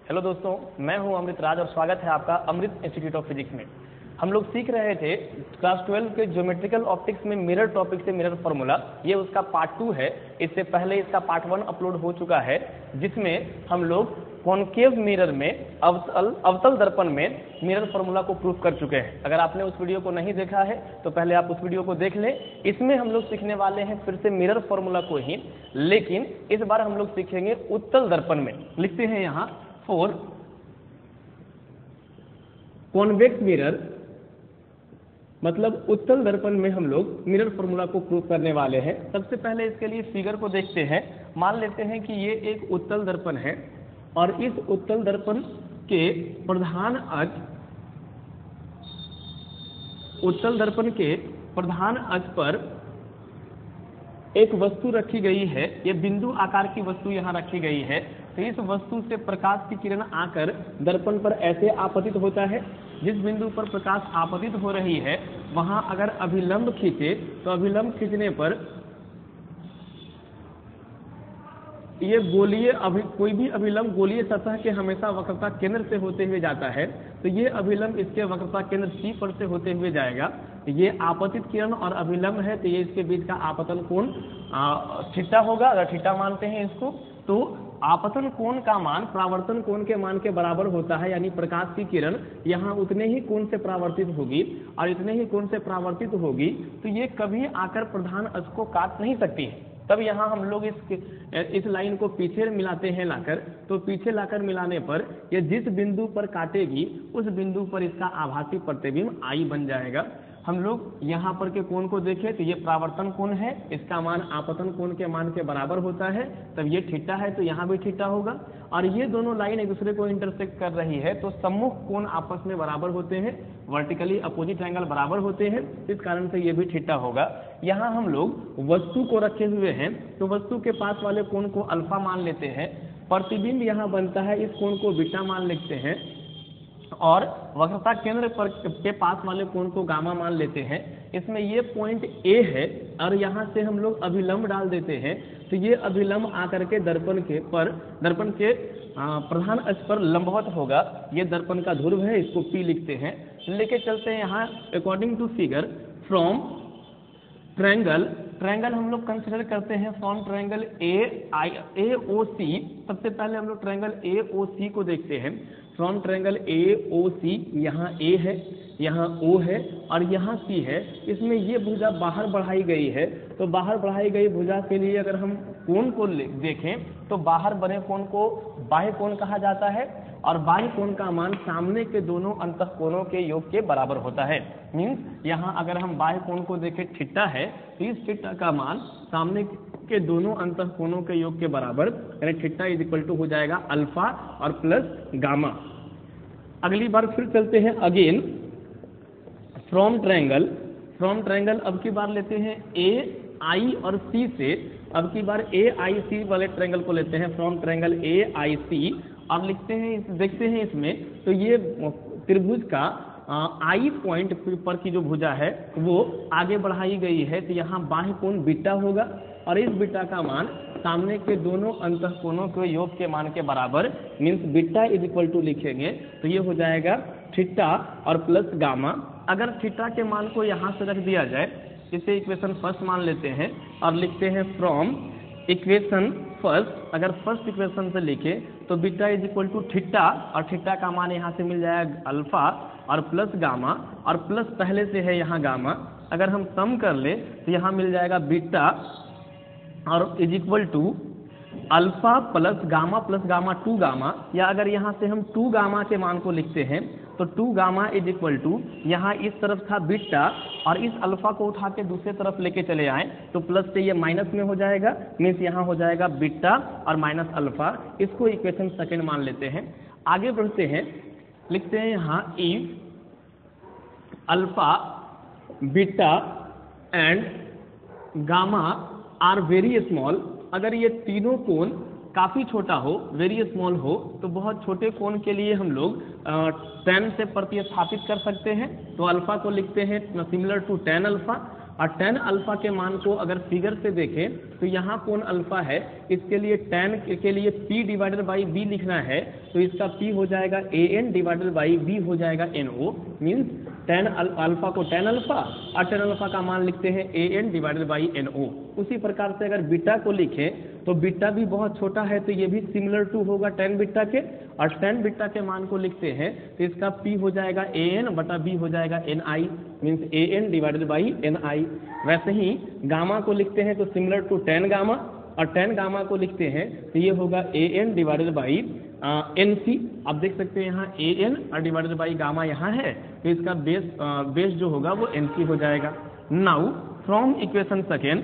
Hello दोस्तों, मैं हूं अमृत राज और स्वागत है आपका अमृत इंस्टीट्यूट ऑफ फिजिक्स में। हम लोग सीख रहे थे क्लास 12 के ज्योमेट्रिकल ऑप्टिक्स में मिरर टॉपिक से मिरर फार्मूला। ये उसका पार्ट 2 है। इससे पहले इसका पार्ट 1 अपलोड हो चुका है, जिसमें हम लोग कॉनकेव मिरर में अवतल दर्पण में मिरर फार्मूला को प्रूफ कर चुके हैं। अगर आपने उस वीडियो को नहीं देखा है तो पहले आप उस वीडियो को देख लें। इसमें हम लोग सीखने वाले हैं फिर से मिरर फार्मूला को ही, लेकिन इस बार हम लोग सीखेंगे उत्तल दर्पण में। लिखते हैं यहाँ फॉर कॉन्वेक्स मिरर, मतलब उत्तल दर्पण में हम लोग मिरर फार्मूला को प्रूव करने वाले हैं। सबसे पहले इसके लिए फिगर को देखते हैं। मान लेते हैं कि ये एक उत्तल दर्पण है और इस उत्तल दर्पण के प्रधान अक्ष, उत्तल दर्पण के प्रधान अक्ष पर एक वस्तु रखी गई है। ये बिंदु आकार की वस्तु यहाँ रखी गई है। तो इस वस्तु से प्रकाश की किरण आकर दर्पण पर ऐसे आपतित होता है। जिस बिंदु पर प्रकाश आपतित हो रही है वहां अगर अभिलंब खींचे तो अभिलंब खींचने पर ये गोलीय कोई भी अभिलंब गोलीय सतह के हमेशा वक्रता केंद्र से होते हुए जाता है। तो ये अभिलंब इसके वक्रता केंद्र C पर से होते हुए जाएगा। ये आपतित किरण और अभिलंब है, तो ये इसके बीच का आपतन कोण थीटा होगा। अगर थीटा मानते हैं इसको, तो आपतन कोण का मान परावर्तन कोण के मान के बराबर होता है। यानी प्रकाश की किरण यहाँ उतने ही कोण से परावर्तित होगी और इतने ही कोण से परावर्तित होगी, तो ये कभी आकर प्रधान अक्ष को काट नहीं सकती है। तब यहाँ हम लोग इस लाइन को पीछे मिलाते हैं लाकर, तो पीछे लाकर मिलाने पर ये जिस बिंदु पर काटेगी उस बिंदु पर इसका आभासी प्रतिबिंब I बन जाएगा। हम लोग यहाँ पर के कोण को देखें तो ये परावर्तन कोण है, इसका मान आपतन कोण के मान के बराबर होता है। तब ये थीटा है तो यहाँ भी थीटा होगा। और ये दोनों लाइन एक दूसरे को इंटरसेक्ट कर रही है, तो सम्मुख कोण आपस में बराबर होते हैं, वर्टिकली अपोजिट एंगल बराबर होते हैं। इस कारण से ये भी थीटा होगा। यहाँ हम लोग वस्तु को रखे हुए हैं, तो वस्तु के पास वाले कोण को अल्फा मान लेते हैं। प्रतिबिंब यहाँ बनता है, इस कोण को बीटा मान लेते हैं और वक्रता केंद्र पर के पास वाले कोण को गामा मान लेते हैं। इसमें ये पॉइंट A है और यहाँ से हम लोग अभिलंब डाल देते हैं, तो ये अभिलंब आकर के दर्पण के प्रधान अक्ष पर लंबवत होगा। ये दर्पण का ध्रुव है, इसको P लिखते हैं। लेके चलते हैं यहाँ according to figure from triangle हम लोग कंसिडर करते हैं फ्रॉम ट्रायंगल AOC। सबसे पहले हम लोग ट्रायंगल AOC को देखते हैं। फ्रॉम ट्रायंगल AOC, यहाँ A है, यहाँ O है और यहाँ C है। इसमें ये भुजा बाहर बढ़ाई गई है, तो बाहर बढ़ाई गई भुजा के लिए अगर हम कोण को देखें तो बाहर बने कोण को बाह्य कोण कहा जाता है और बाह्य कोण का मान सामने के दोनों अंतःकोणों के योग के बराबर होता है। मीन्स यहाँ अगर हम बाह्य कोण को देखें थीटा है, तो इस थीटा का मान सामने के दोनों अंतःकोणों के योग के बराबर, यानी थीटा इज इक्वल टू हो जाएगा अल्फा और प्लस गामा। अगली बार फिर चलते हैं अगेन फ्रॉम ट्रायंगल अब की बार लेते हैं AI और C से। अब की बार AIC वाले ट्रायंगल को लेते हैं फ्रॉम ट्रायंगल AIC और लिखते हैं, देखते हैं इसमें, तो ये त्रिभुज का I पॉइंट पर की जो भुजा है वो आगे बढ़ाई गई है, तो यहाँ बाह्य कोण बीटा होगा और इस बीटा का मान सामने के दोनों अंतःकोणों के योग के मान के बराबर, means beta is equal to लिखेंगे तो ये हो जाएगा थीटा और प्लस गामा। अगर थीटा के मान को यहाँ से रख दिया जाए, इसे इक्वेशन फर्स्ट मान लेते हैं और लिखते हैं फ्रॉम इक्वेशन फर्स्ट। अगर फर्स्ट इक्वेशन से लिखे तो beta is equal to theta और थीटा का मान यहाँ से मिल जाएगा अल्फा और प्लस गामा, और प्लस पहले से है यहाँ गामा। अगर हम सम कर ले तो यहाँ मिल जाएगा बीटा और is equal to alpha plus gamma 2 gamma, या अगर यहाँ से हम 2 गामा के मान को लिखते हैं तो 2 गामा इज इक्वल टू, यहाँ इस तरफ था बीटा और इस अल्फा को उठा के दूसरे तरफ लेके चले आए तो प्लस से ये माइनस में हो जाएगा। मीन्स यहाँ हो जाएगा बीटा और माइनस अल्फा। इसको इक्वेशन सेकंड मान लेते हैं। आगे बढ़ते हैं, लिखते हैं यहाँ if alpha beta and gamma are very small. अगर ये तीनों कोण काफ़ी छोटा हो, वेरी स्मॉल हो, तो बहुत छोटे कोण के लिए हम लोग tan से प्रतिस्थापित कर सकते हैं। तो अल्फा को लिखते हैं सिमिलर टू tan अल्फा और tan अल्फा के मान को अगर फिगर से देखें तो यहाँ कोण अल्फा है, इसके लिए tan के लिए p डिवाइडेड बाई b लिखना है, तो इसका p हो जाएगा an डिवाइडेड बाई b हो जाएगा no, मीन्स tan अल्फा को tan अल्फा और tan अल्फा का मान लिखते हैं an डिवाइडेड बाई no। उसी प्रकार से अगर बीटा को लिखें तो बीटा भी बहुत छोटा है, तो ये भी सिमिलर टू होगा tan बीटा के, और tan बीटा के मान को लिखते हैं तो इसका p हो जाएगा an बटा b हो जाएगा ni, means an divided by ni। वैसे ही गामा को लिखते हैं तो सिमिलर टू tan गामा, और tan गामा को लिखते हैं तो ये होगा an डिवाइडेड बाई nc। आप देख सकते हैं यहाँ an और डिवाइडेड बाई गामा यहाँ है, तो इसका बेस जो होगा वो nc हो जाएगा। नाउ फ्रॉम इक्वेशन सेकेंड,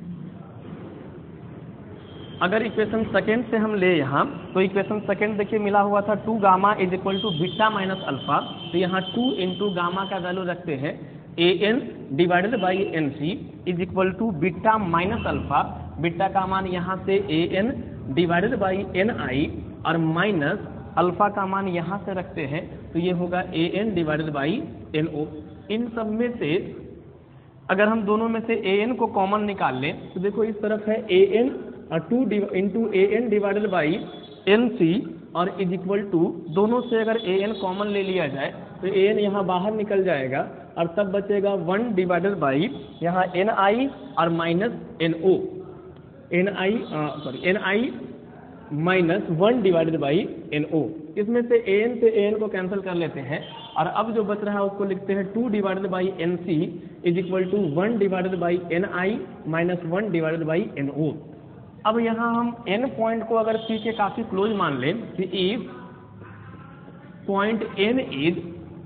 अगर इक्वेशन सेकेंड से हम ले यहाँ तो इक्वेशन सेकेंड देखिए मिला हुआ था 2 gamma is equal to beta minus alpha, तो यहाँ 2 इंटू गामा का वैल्यू रखते हैं an divided by nc is equal to beta minus alpha, beta का मान यहाँ से an डिवाइडेड बाई ni और माइनस अल्फा का मान यहाँ से रखते हैं तो ये होगा an डिवाइडेड बाई no। इन सब में से अगर हम दोनों में से an को कॉमन निकाल लें तो देखो इस तरफ है an और 2 into an divided by nc और इज इक्वल टू, दोनों से अगर an कॉमन ले लिया जाए तो an यहाँ बाहर निकल जाएगा और तब बचेगा 1 डिवाइडेड बाई यहाँ ni और minus no, ni minus 1 divided by no। इसमें से an को कैंसिल कर लेते हैं और अब जो बच रहा है उसको लिखते हैं 2 divided by nc is equal to 1 divided by ni minus 1 divided by no। अब यहाँ हम n पॉइंट को अगर p के काफी क्लोज मान लें तो if point n is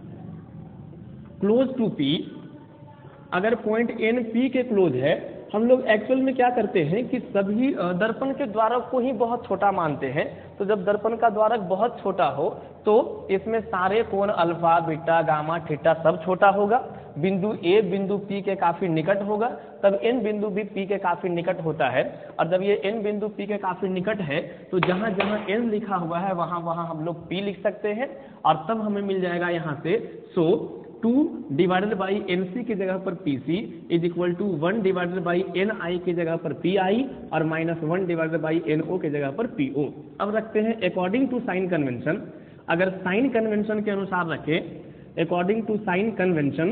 close to p, अगर पॉइंट n p के क्लोज है, हम लोग एक्चुअल में क्या करते हैं कि सभी दर्पण के द्वारक को ही बहुत छोटा मानते हैं। तो जब दर्पण का द्वारक बहुत छोटा हो तो इसमें सारे कोण अल्फा बीटा गामा थीटा सब छोटा होगा, बिंदु A बिंदु P के काफी निकट होगा, तब n बिंदु भी P के काफी निकट होता है, और जब ये n बिंदु P के काफी निकट है तो जहां जहां n लिखा हुआ है वहां वहां हम लोग P लिख सकते हैं, और तब हमें मिल जाएगा यहाँ से 2 डिवाइडेड बाई nc की जगह पर pc is equal to 1 divided by ni की जगह पर pi और माइनस 1 डिवाइडेड बाई no की जगह पर po। अब रखते हैं अकॉर्डिंग टू साइन कन्वेंशन, अगर साइन कन्वेंशन के अनुसार रखें अकॉर्डिंग टू साइन कन्वेंशन,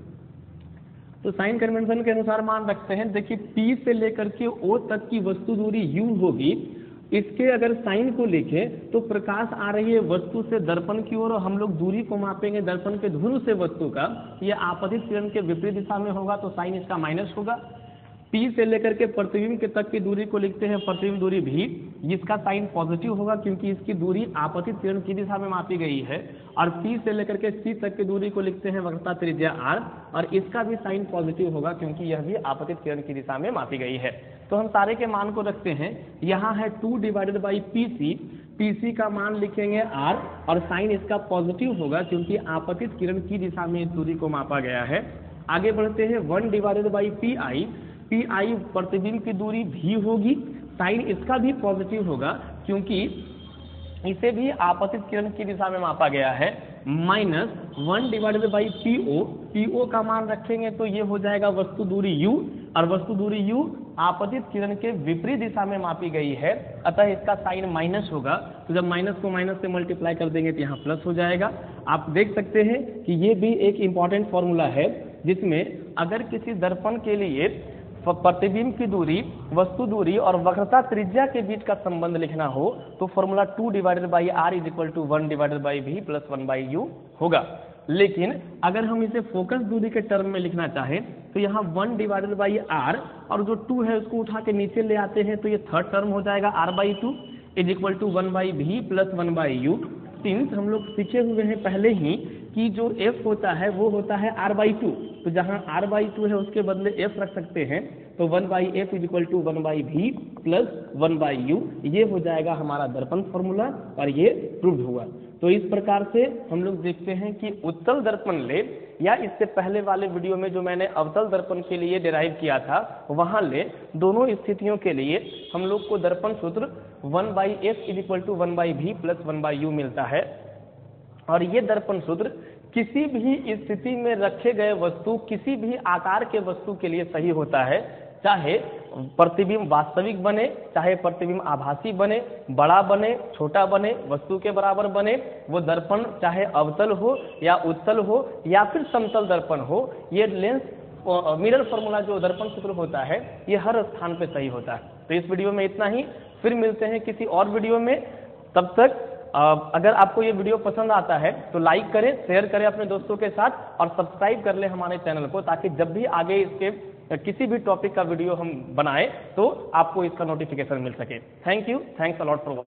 तो साइन कन्वेंशन के अनुसार मान रखते हैं, देखिए P से लेकर के O तक की वस्तु दूरी u होगी, इसके अगर साइन को लिखें तो प्रकाश आ रही है वस्तु से दर्पण की ओर और हम लोग दूरी को मापेंगे दर्पण के ध्रुव से वस्तु का, ये आपतित किरण के विपरीत दिशा में होगा तो साइन इसका माइनस होगा। P से लेकर के प्रतिबिंब के तक की दूरी को लिखते हैं प्रतिबिंब दूरी भी, जिसका साइन पॉजिटिव होगा क्योंकि इसकी दूरी आपतित किरण की दिशा में मापी गई है, और P से लेकर के C तक की दूरी को लिखते हैं वक्रता त्रिज्या r, और इसका भी साइन पॉजिटिव होगा क्योंकि यह भी आपतित किरण की दिशा में मापी गई है। तो हम सारे के मान को रखते हैं, यहाँ है 2 डिवाइडेड बाई PC का मान लिखेंगे r और साइन इसका पॉजिटिव होगा क्योंकि आपतित किरण की दिशा में इस दूरी को मापा गया है। आगे बढ़ते हैं 1 डिवाइडेड बाई PI प्रतिबिंब की दूरी भी होगी, साइन इसका भी पॉजिटिव होगा क्योंकि इसे भी आपतित किरण की दिशा में मापा गया है, माइनस 1 डिवाइडेड बाई PO का मान रखेंगे तो ये हो जाएगा वस्तु दूरी u, और वस्तु दूरी u आपतित किरण के विपरीत दिशा में मापी गई है, अतः इसका साइन माइनस होगा। तो जब माइनस को माइनस से मल्टीप्लाई कर देंगे तो यहाँ प्लस हो जाएगा। आप देख सकते हैं कि ये भी एक इम्पॉर्टेंट फॉर्मूला है जिसमें अगर किसी दर्पण के लिए प्रतिबिंब की दूरी वस्तु दूरी और वक्रता त्रिज्या के बीच का संबंध लिखना हो तो formula 2 divided by r is equal to 1 divided by v plus 1 by u होगा। लेकिन अगर हम इसे फोकस दूरी के टर्म में लिखना चाहें तो यहाँ 1 डिवाइडेड बाई r और जो 2 है उसको उठा के नीचे ले आते हैं तो ये थर्ड टर्म हो जाएगा r by 2 is equal to 1 by v plus 1 by u। Since हम लोग सीखे हुए हैं पहले ही कि जो f होता है वो होता है r बाई 2, तो जहाँ r बाई 2 है उसके बदले f रख सकते हैं, तो 1 by F is equal to 1 by v plus 1 by u, ये हो जाएगा हमारा दर्पण फॉर्मूला और ये प्रूव्ड हुआ। तो इस प्रकार से हम लोग देखते हैं कि उत्तल दर्पण ले या इससे पहले वाले वीडियो में जो मैंने अवतल दर्पण के लिए डिराइव किया था वहाँ ले, दोनों स्थितियों के लिए हम लोग को दर्पण सूत्र 1 by F is equal to 1 by v plus 1 by u मिलता है, और ये दर्पण सूत्र किसी भी स्थिति में रखे गए वस्तु किसी भी आकार के वस्तु के लिए सही होता है, चाहे प्रतिबिंब वास्तविक बने, चाहे प्रतिबिंब आभासी बने, बड़ा बने, छोटा बने, वस्तु के बराबर बने, वो दर्पण चाहे अवतल हो या उत्तल हो या फिर समतल दर्पण हो, ये लेंस मिरर फॉर्मूला जो दर्पण सूत्र होता है ये हर स्थान पे सही होता है। तो इस वीडियो में इतना ही, फिर मिलते हैं किसी और वीडियो में। तब तक अगर आपको ये वीडियो पसंद आता है तो लाइक करें, शेयर करें अपने दोस्तों के साथ और सब्सक्राइब कर लें हमारे चैनल को, ताकि जब भी आगे इसके किसी भी टॉपिक का वीडियो हम बनाएं तो आपको इसका नोटिफिकेशन मिल सके। Thank you, thanks a lot for